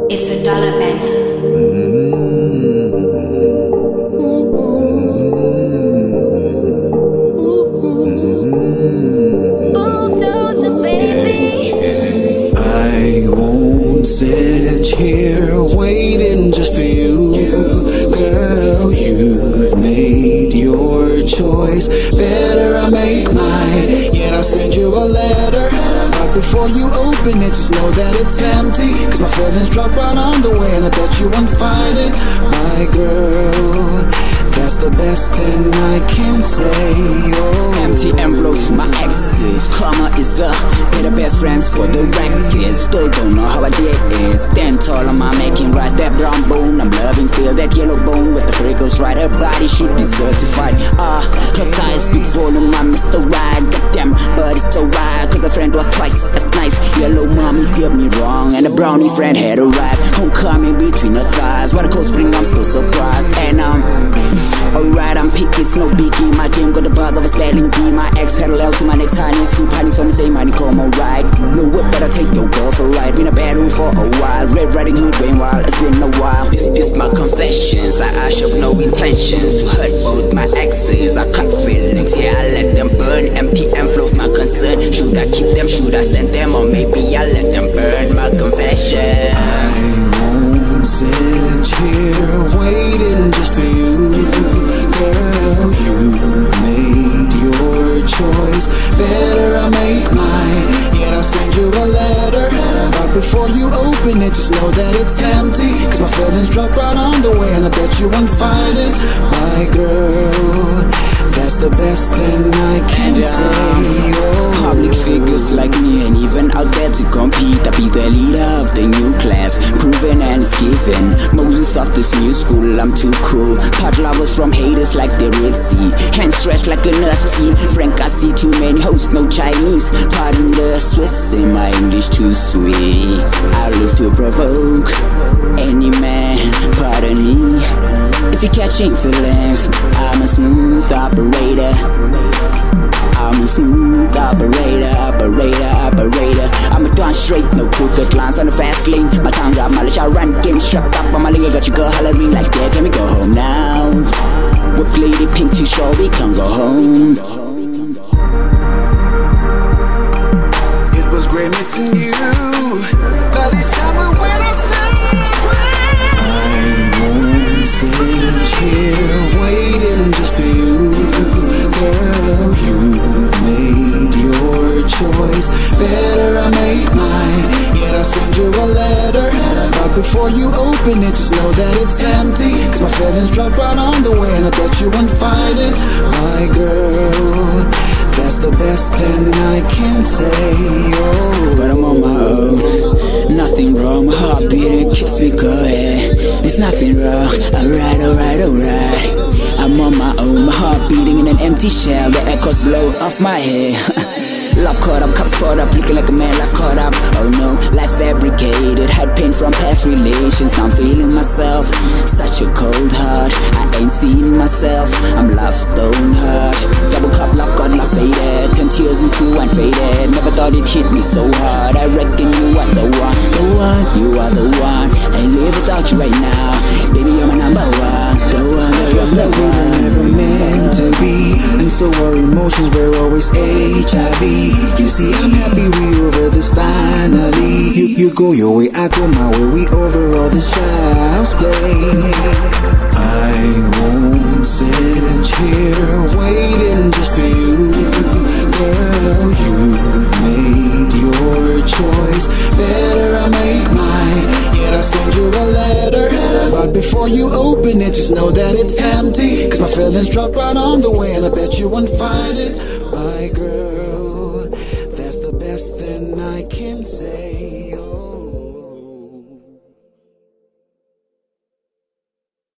It's a dollar banger. Bulldozer, baby. I won't sit here waiting just for you. Girl, you've made your choice. Better I make mine. Yet I'll send you a letter. But before you open it, just know that it's empty. Cause my feelings drop right on the way, and I bet you won't find it. My girl, that's the best thing I can say. Oh. Empty envelopes, my exes. Karma is up. They're the best friends for the record. Still don't know how I did it. Stand tall on my making right. That brown bone, I'm loving still. That yellow bone with the freckles right. Her body should be certified. Her thighs speak volume. I missed the ride. Goddamn, but it's alright. Cause her friend was twice as nice. Yellow mommy did me wrong, and the brownie friend had a ride. Homecoming between her thighs. What a cold spring, I'm still surprised. And alright, I'm picky, it's no biggie. My game got the buzz of a spelling bee. My ex parallel to my next honey. Scoop honey's on the same honeycomb, alright. No what better take your girl for a ride. Been a bad room for a while. Red Riding Hood, Wayne Wild, it's been a while. This my confessions. I show no intentions to hurt both my exes. I cut feelings, yeah, I let them burn. Empty envelopes, my concern. Should I keep them, should I send them, or maybe I let them burn? My confession. I won't sit here waiting just for you. Girl, you've made your choice. Better I make mine. Yet I'll send you a letter. But before you open it, just know that it's empty. Cause my feelings drop right on the way, and I bet you won't find it. My girl, that's the best thing I can say. Oh. Public figures like me ain't even out there to compete. I be the leader of the new class, proven and it's given. Moses of this new school, I'm too cool. Pot lovers from haters like the Red Sea. Hands stretched like a nutty. Frank, I see too many hosts, no Chinese. Pardon the Swiss, say my English too sweet. I live to provoke any man, pardon me. If you're catching feelings, I'm a smooth operator. I'm a smooth operator. I'm a done straight, no crooked lines on the fast lane. My tongue got my lish, I run game strapped up on my leg. I got your girl hollering like that. Can we go home now? Whip lady pink too short, we can't go home. It was great meeting you, but it's summer when I say I won't sit here waiting just for you. Girl, you've made your choice. Better I make mine. Yet I'll send you a letter. But before you open it, just know that it's empty. Cause my feelings drop right on the way, and I bet you won't find it. My girl, that's the best thing I can say. Oh. But I'm on my own, nothing wrong. My heart beating, kiss me good. There's nothing wrong. Alright. I'm on my own, my heart beating in an empty shell. The echoes blow off my head. Love caught up, cups poured up, looking like a man, life caught up. Oh no, life fabricated, had pain from past relations. Now I'm feeling myself, such a cold heart. I ain't seen myself, I'm love stone hurt. Double cup, love got love faded. 10 tears into one faded. Never thought it hit me so hard. I reckon you are the one, you are the one. I ain't live without you right now. Baby, you're my number one, the one. Cause that we were never meant to be, and so our emotions were always HIV. You see, I'm happy we over this finally. You go your way, I go my way. We over all this child's play. I won't sit here waiting just for you. Girl, you've made your choice. Better I make mine. Yet I'll send you a letter. But before you open it, just know that it's empty. Cause my feelings drop right on the way, and I bet you won't find it. My girl, that's the best thing I can say.